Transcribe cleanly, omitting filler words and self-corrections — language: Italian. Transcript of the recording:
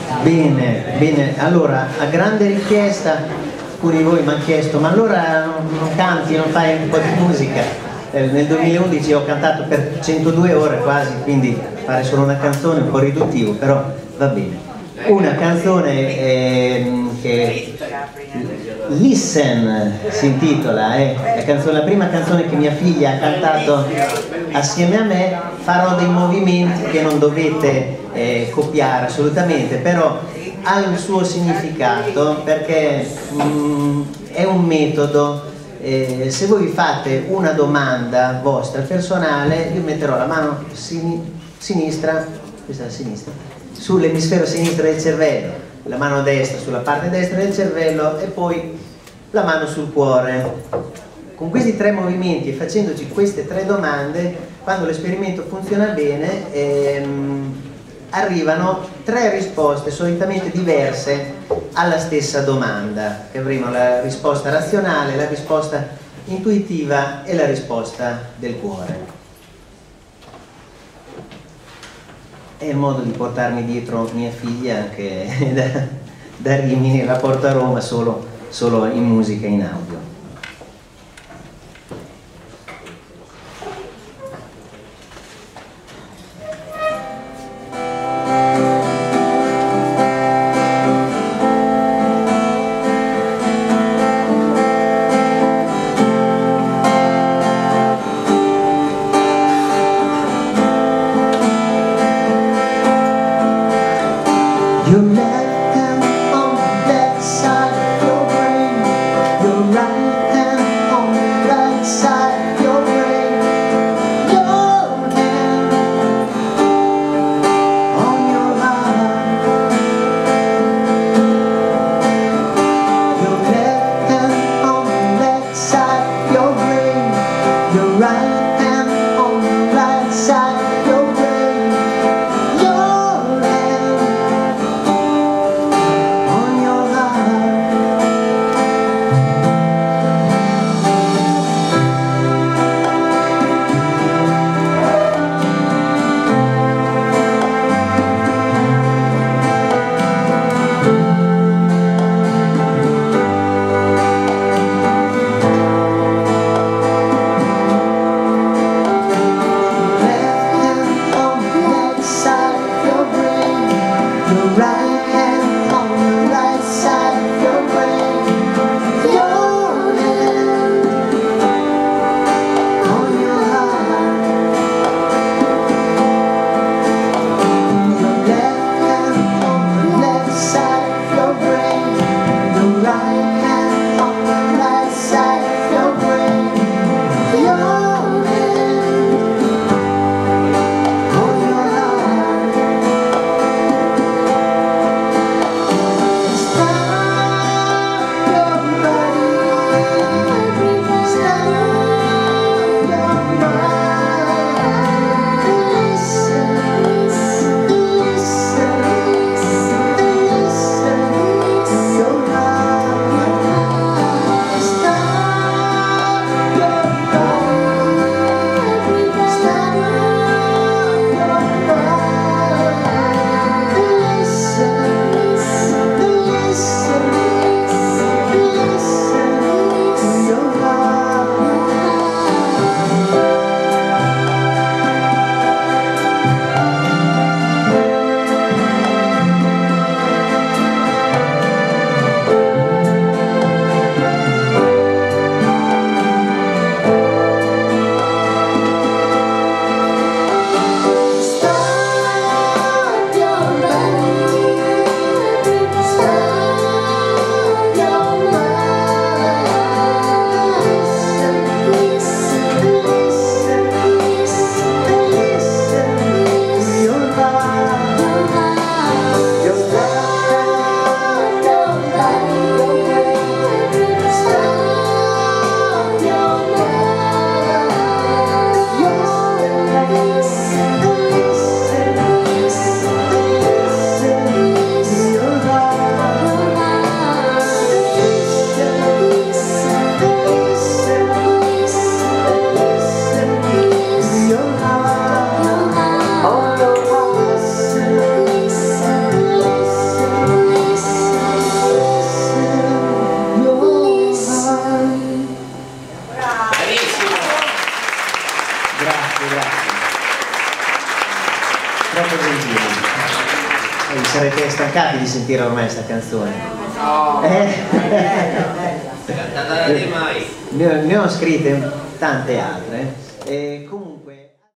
Bene, bene, allora a grande richiesta alcuni di voi mi hanno chiesto: ma allora non canti, non fai un po' di musica? Nel 2011 ho cantato per 102 ore quasi, quindi fare solo una canzone è un po' riduttivo, però va bene. Una canzone che Listen si intitola, la prima canzone che mia figlia ha cantato assieme a me. Farò dei movimenti che non dovete copiare assolutamente, però ha il suo significato, perché è un metodo. Se voi vi fate una domanda vostra personale, io metterò la mano sinistra, questa è la sinistra, sull'emisfero sinistro del cervello, la mano destra sulla parte destra del cervello e poi la mano sul cuore. Con questi tre movimenti e facendoci queste tre domande, quando l'esperimento funziona bene, arrivano tre risposte solitamente diverse alla stessa domanda, che avremo la risposta razionale, la risposta intuitiva e la risposta del cuore. È il modo di portarmi dietro mia figlia, che da Rimini la porto a Roma solo in musica e in audio. Your left hand on the left side of your brain, your right hand on the right side of your brain, your hand on your heart, your left hand on the left side of your brain, your right hand on the right side of your brain, your hand troppo gentili. Vi sarete stancati di sentire ormai questa canzone. No. Ne ho scritte tante altre. Comunque